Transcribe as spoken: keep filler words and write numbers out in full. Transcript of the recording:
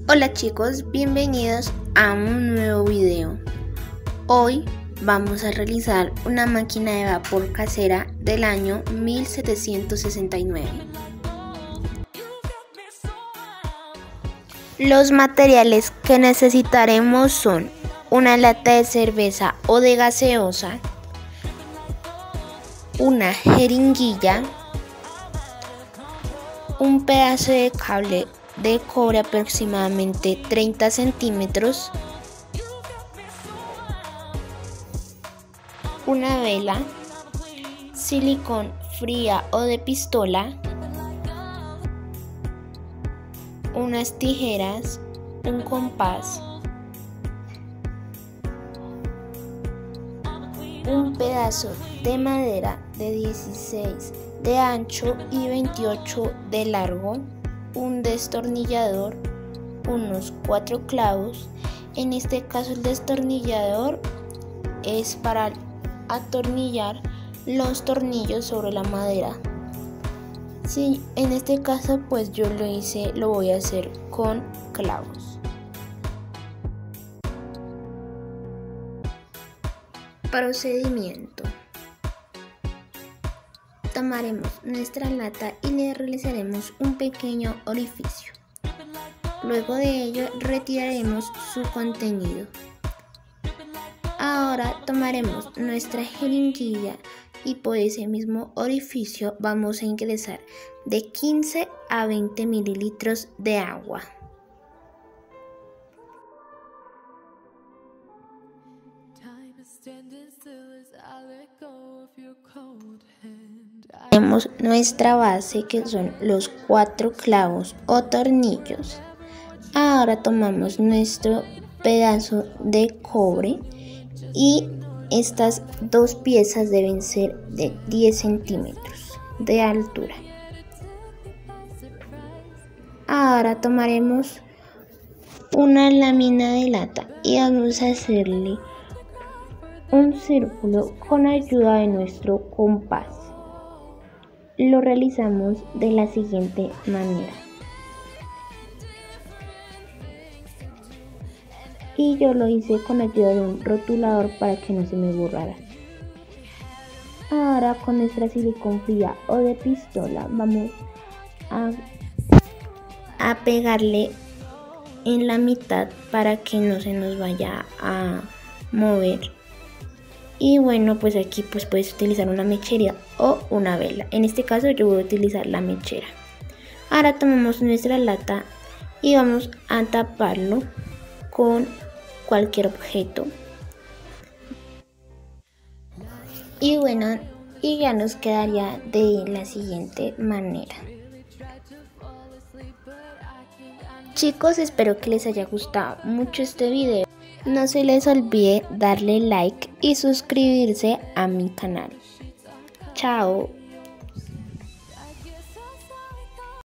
Hola chicos, bienvenidos a un nuevo video. Hoy vamos a realizar una máquina de vapor casera del año mil setecientos sesenta y nueve. Los materiales que necesitaremos son una lata de cerveza o de gaseosa, una jeringuilla, un pedazo de cable de cobre aproximadamente treinta centímetros, una vela, silicón fría o de pistola, unas tijeras, un compás, un pedazo de madera de dieciséis de ancho y veintiocho de largo, un destornillador, unos cuatro clavos. En este caso el destornillador es para atornillar los tornillos sobre la madera. Sí, en este caso pues yo lo hice, lo voy a hacer con clavos. Procedimiento: tomaremos nuestra lata y le realizaremos un pequeño orificio. Luego de ello retiraremos su contenido. Ahora tomaremos nuestra jeringuilla y por ese mismo orificio vamos a ingresar de quince a veinte mililitros de agua. Tenemos nuestra base, que son los cuatro clavos o tornillos. Ahora tomamos nuestro pedazo de cobre y estas dos piezas deben ser de diez centímetros de altura. Ahora tomaremos una lámina de lata y vamos a hacerle un círculo con ayuda de nuestro compás. Lo realizamos de la siguiente manera. Y yo lo hice con ayuda de un rotulador para que no se me borrara. Ahora con nuestra silicón fría o de pistola vamos a, a pegarle en la mitad para que no se nos vaya a mover. Y bueno, pues aquí pues puedes utilizar una mechera o una vela. En este caso yo voy a utilizar la mechera. Ahora tomamos nuestra lata y vamos a taparlo con cualquier objeto. Y bueno, y ya nos quedaría de la siguiente manera. Chicos, espero que les haya gustado mucho este video. No se les olvide darle like y suscribirse a mi canal. Chao.